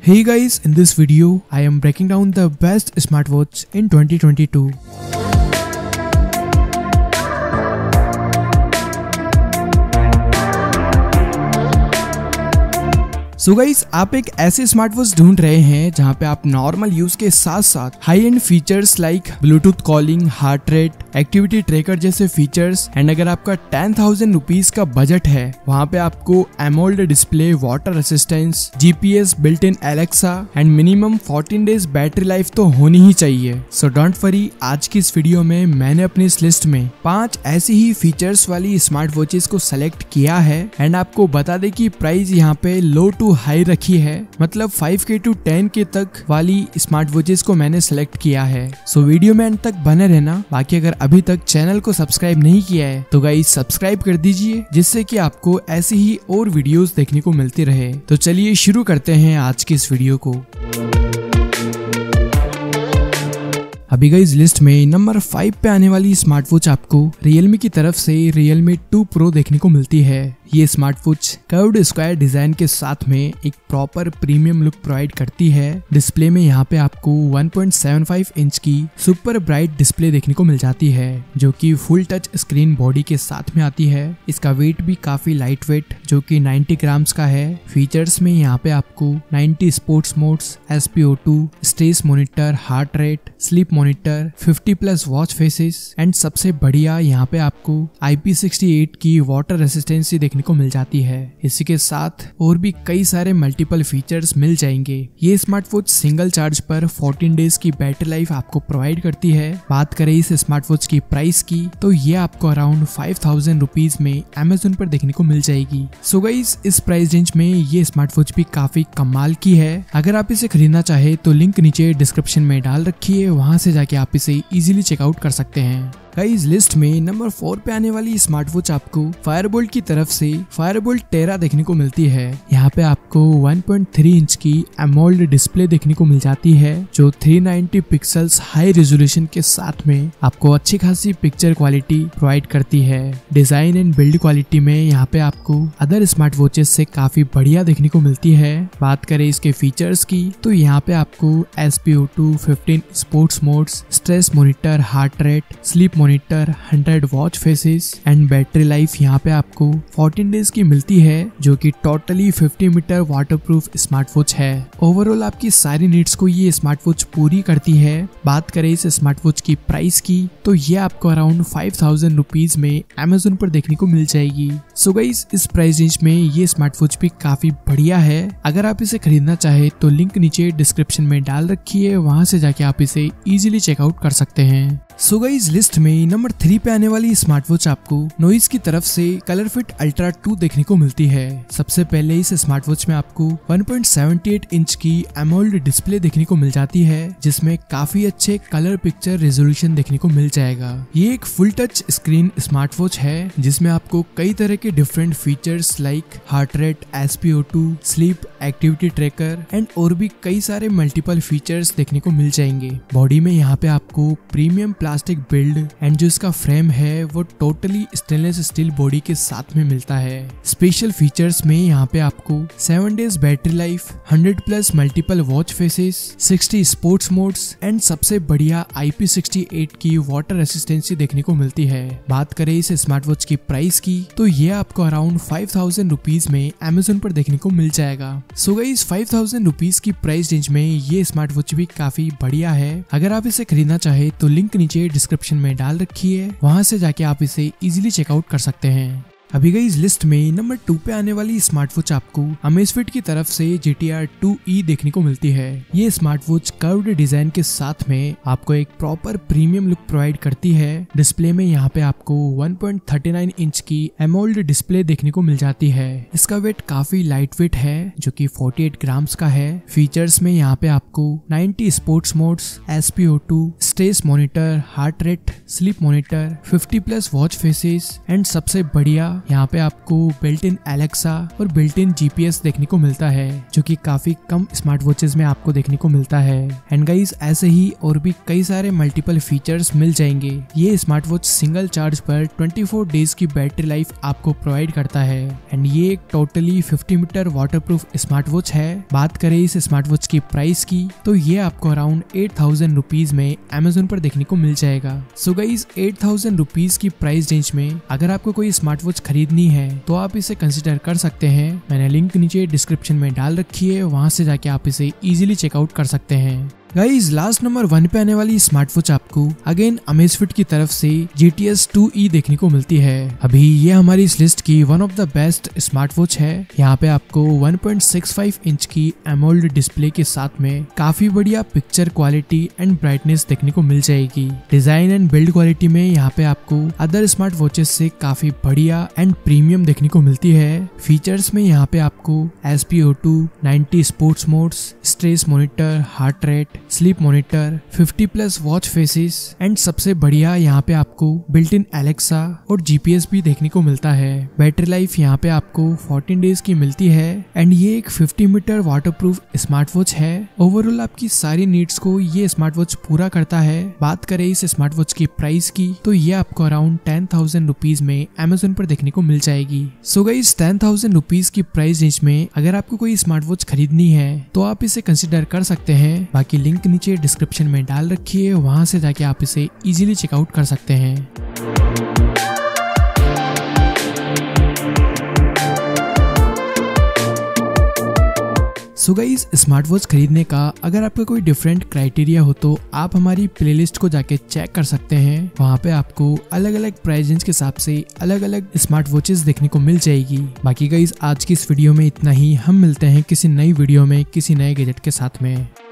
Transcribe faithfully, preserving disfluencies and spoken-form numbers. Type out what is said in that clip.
Hey guys, in this video, I am breaking down the best smartwatch in twenty twenty-two. So so guys, आप एक ऐसे smartwatch ढूंढ रहे हैं जहां पे आप नॉर्मल यूज के साथ साथ high end features like bluetooth calling, heart rate, activity tracker जैसे फीचर्स एंड अगर आपका टेन थाउजेंड रुपीज का बजट है वहां पे आपको AMOLED display, water resistance, GPS, built in Alexa and minimum fourteen days battery life तो होनी ही चाहिए। सो डोंट वरी, आज की इस वीडियो में मैंने अपनी इस लिस्ट में पांच ऐसी ही फीचर्स वाली स्मार्ट वॉचेस को सेलेक्ट किया है एंड आपको बता दे कि प्राइस यहाँ पे लो टू हाई रखी है, मतलब फाइव के टू टेन के तक वाली स्मार्ट वॉचेस को मैंने सेलेक्ट किया है। सो वीडियो में अंत तक बने रहना। बाकी अगर अभी तक चैनल को सब्सक्राइब नहीं किया है तो गाइस सब्सक्राइब कर दीजिए, जिससे कि आपको ऐसी ही और वीडियोस देखने को मिलती रहे। तो चलिए शुरू करते हैं आज की इस वीडियो को। अभी गाइस लिस्ट में नंबर फाइव पे आने वाली स्मार्ट वॉच आपको रियलमी की तरफ से रियलमी टू प्रो देखने को मिलती है। ये smart watch curved square design के साथ में एक प्रॉपर प्रीमियम लुक प्रोवाइड करती है। डिस्प्ले में यहाँ पे आपको one point seven five inch की सुपर ब्राइट डिस्प्ले देखने को मिल जाती है, जो कि फुल टच स्क्रीन बॉडी के साथ में आती है। इसका वेट भी काफी लाइट वेट, जो कि नाइंटी ग्राम्स का है। फीचर्स में यहाँ पे आपको ninety sports modes, S P O two, stress monitor, heart rate, sleep monitor, fifty plus watch faces and सबसे बढ़िया यहाँ पे आपको आई पी सिक्सटी एट की वाटर रेसिस्टेंसी देखने को मिल जाती है। इसी के साथ और भी कई सारे मल्टीपल फीचर्स मिल जाएंगे। ये स्मार्टवॉच सिंगल चार्ज पर फोर्टीन डेज की बैटरी लाइफ आपको प्रोवाइड करती है। बात करें इस स्मार्टवॉच की प्राइस की तो ये आपको अराउंड फाइव थाउजेंड रुपीज में अमेज़न पर देखने को मिल जाएगी। सो गाइस, इस प्राइस रेंज में ये स्मार्टवॉच भी काफी कमाल की है। अगर आप इसे खरीदना चाहे तो लिंक नीचे डिस्क्रिप्शन में डाल रखी है, वहां से जाके आप इसे इजीली चेकआउट कर सकते हैं। गाइस लिस्ट में नंबर फोर पे आने वाली स्मार्टवॉच आपको फायरबोल्ट की तरफ से फायरबोल्ट टेरा देखने को मिलती है। यहाँ पे आपको वन पॉइंट थ्री इंच की एमोल्ड डिस्प्ले देखने को मिल जाती है, जो three ninety pixels high resolution के साथ में आपको अच्छी खासी पिक्चर क्वालिटी प्रोवाइड करती है। डिजाइन एंड बिल्ड क्वालिटी में यहाँ पे आपको अदर स्मार्ट वॉचेस से काफी बढ़िया देखने को मिलती है। बात करें इसके फीचर्स की तो यहाँ पे आपको S P O two, fifteen sports modes, stress monitor, heart rate, sleep monitor, hundred watch faces and battery life यहाँ पे आपको फोर्टीन डेज की मिलती है, जो कि totally fifty metre waterproof smartwatch है। ओवरऑल आपकी सारी नीड्स को ये स्मार्टवॉच पूरी करती है। बात करें इस स्मार्टवॉच की प्राइस की तो ये आपको अराउंड फाइव थाउजेंड रुपीज में अमेज़न पर देखने को मिल जाएगी। सो गाइस, इस प्राइस रेंज में ये स्मार्टवॉच भी काफी बढ़िया है। अगर आप इसे खरीदना चाहे तो लिंक नीचे डिस्क्रिप्शन में डाल रखी है, वहां से जाके आप इसे इजीली चेकआउट कर सकते हैं। सो गाइस लिस्ट में नंबर थ्री पे आने वाली स्मार्टवॉच आपको नॉइज की तरफ से कलर फिट अल्ट्रा टू देखने को मिलती है। सबसे पहले इस स्मार्टवॉच में आपको one point seven eight inch की एमोल्ड डिस्प्ले देखने को मिल जाती है, जिसमें काफी अच्छे कलर पिक्चर रेजोल्यूशन देखने को मिल जाएगा। ये एक फुल टच स्क्रीन स्मार्टवॉच है, जिसमें आपको कई तरह के different features like heart rate, S P O two, sleep, activity tracker and और भी कई सारे मल्टीपल फीचर्स देखने को मिल जाएंगे। बॉडी में यहाँ पे आपको प्रीमियम प्लास्टिक बिल्ड एंड जो इसका फ्रेम है वो टोटली स्टेनलेस स्टील बॉडी के साथ में मिलता है। स्पेशल फीचर्स में यहाँ पे आपको seven days battery life, hundred plus multiple watch faces, sixty sports modes and सबसे बढ़िया आई पी सिक्सटी एट की वाटर रेसिस्टेंसी देखने को मिलती है। बात करें इस स्मार्टवॉच की प्राइस की तो ये आपको अराउंड फाइव थाउजेंड रुपीज में अमेज़न पर देखने को मिल जाएगा। So guys, five thousand rupees की प्राइस रेंज में ये स्मार्टवॉच भी काफी बढ़िया है। अगर आप इसे खरीदना चाहे तो लिंक नीचे डिस्क्रिप्शन में डाल रखी है, वहां से जाके आप इसे इजीली चेकआउट कर सकते हैं। अभी गई इस लिस्ट में नंबर टू पे आने वाली स्मार्टवॉच आपको अमेज़फिट की तरफ से G T R two E देखने को मिलती है। ये स्मार्टवॉच कर्व्ड डिजाइन के साथ में आपको एक प्रॉपर प्रीमियम लुक प्रोवाइड करती है। डिस्प्ले में यहाँ पे आपको one point thirty nine inch की एमोल्ड डिस्प्ले देखने को मिल जाती है। इसका वेट काफी लाइट वेट है, जो कि फोर्टी एट ग्राम्स का है। फीचर्स में यहाँ पे आपको ninety sports modes, S P O two, stress monitor, heart rate, sleep monitor, fifty plus watch faces and सबसे बढ़िया यहाँ पे आपको बिल्ट इन एलेक्सा और बिल्ट इन जीपीएस देखने को मिलता है, जो कि काफी कम स्मार्ट वॉचेस में आपको देखने को मिलता है। एंड गाइस ऐसे ही और भी कई सारे मल्टीपल फीचर्स मिल जाएंगे। ये स्मार्ट वॉच सिंगल चार्ज पर चौबीस डेज की बैटरी लाइफ आपको प्रोवाइड करता है। एंड ये एक totally fifty metre waterproof smart watch है। बात करें इस स्मार्ट वॉच की प्राइस की तो ये आपको अराउंड एट थाउजेंड रुपीज में अमेजोन पर देखने को मिल जाएगा। So guys eight thousand rupees की प्राइस रेंज में अगर आपको कोई स्मार्ट वॉच खरीदनी है तो आप इसे कंसिडर कर सकते हैं। मैंने लिंक नीचे डिस्क्रिप्शन में डाल रखी है, वहां से जाके आप इसे इजीली चेकआउट कर सकते हैं। गाइज लास्ट नंबर वन पे आने वाली स्मार्ट वॉच आपको अगेन अमेजफिट की तरफ से G T S two E देखने को मिलती है। अभी ये हमारी इस लिस्ट की one of the best smart watch है। यहाँ पे आपको one point six five inch की एमोल्ड डिस्प्ले के साथ में काफी बढ़िया पिक्चर क्वालिटी एंड ब्राइटनेस देखने को मिल जाएगी। डिजाइन एंड बिल्ड क्वालिटी में यहाँ पे आपको अदर स्मार्ट वॉचेस से काफी बढ़िया एंड प्रीमियम देखने को मिलती है। फीचर्स में यहाँ पे आपको S P O two, ninety sports modes, stress monitor, heart rate, sleep monitor, fifty plus watch faces and सबसे बढ़िया यहाँ पे आपको बिल्ट इन एलेक्सा और जीपीएस भी देखने को मिलता है। बैटरी लाइफ यहाँ पे आपको फोर्टीन डेज की मिलती है एंड ये एक fifty metre waterproof smart watch है। ओवरऑल आपकी सारी नीड्स को ये स्मार्ट वॉच पूरा करता है। बात करें इस स्मार्ट वॉच की प्राइस की तो ये आपको अराउंड टेन थाउजेंड रुपीज में अमेजोन पर देखने को मिल जाएगी। So guys ten thousand rupees की प्राइस रेंज में अगर आपको कोई स्मार्ट वॉच खरीदनी है तो आप इसे कंसिडर कर सकते हैं। बाकी लिंक नीचे डिस्क्रिप्शन में डाल रखी है, वहां से जाके आप इसे इजीली चेकआउट कर सकते हैं। सो गाइस स्मार्ट वॉच खरीदने का अगर आपका कोई डिफरेंट क्राइटेरिया हो तो आप हमारी प्लेलिस्ट को जाके चेक कर सकते हैं। वहाँ पे आपको अलग अलग प्राइस रेंज के हिसाब से अलग अलग स्मार्ट वॉचेस देखने को मिल जाएगी। बाकी गाइस आज की इस वीडियो में इतना ही। हम मिलते हैं किसी नई वीडियो में किसी नए गैजेट के साथ में।